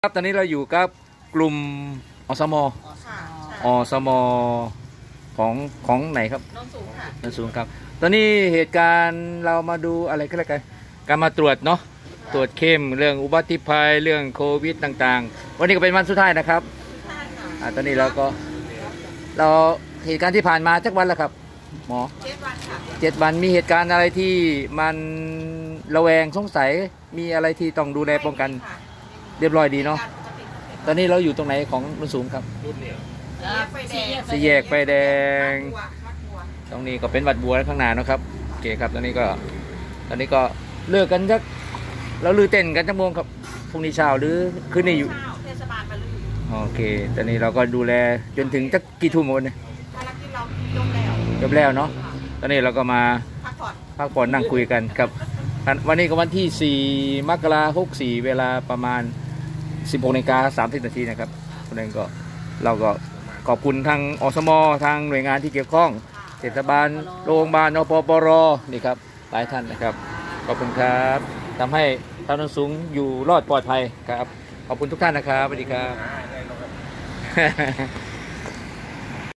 ครับตอนนี้เราอยู่กับกลุ่มอสมอสมของไหนครับโนนสูงค่ะโนนสูงครับตอนนี้เหตุการณ์เรามาดูอะไรก็แล้วกันการมาตรวจเนาะตรวจเข้มเรื่องอุบัติภัยเรื่องโควิดต่างๆวันนี้ก็เป็นวันสุดท้ายนะครับตอนนี้เราเหตุการณ์ที่ผ่านมาจักวันแล้วครับหมอ 7 วันค่ะ 7 วันมีเหตุการณ์อะไรที่มันระแวงสงสัยมีอะไรที่ต้องดูแลป้องกันเรียบร้อยดีเนาะตอนนี้เราอยู่ตรงไหนของโนนสูงครับสี่แยกไฟแดงตรงนี้ก็เป็นวัดบัวข้างหน้านะครับโอเคครับตอนนี้ก็เลิกกันจักเราลือเต้นกันจักโมงครับพรุ่งนี้เช้าหรือคืนนี้อยู่เทศบาลมาลือโอเคตอนนี้เราก็ดูแลจนถึงจักกี่ทุ่มวันนี้ภารกิจเราจบแล้วเนาะตอนนี้เราก็มาพักผ่อนนั่งคุยกันครับวันนี้ก็วันที่4 มกราคม 64เวลาประมาณ 16:30 นาทีนะครับเพราะนั้นก็เราก็ขอบคุณทางอสมทางหน่วยงานที่เกี่ยวข้องเทศบาลโรงพยาบาลอปปรนี่ครับหลายท่านนะครับขอบคุณครับทำให้ชาวโนนสูงอยู่รอดปลอดภัยครับขอบคุณทุกท่านนะครับสวัสดีครับ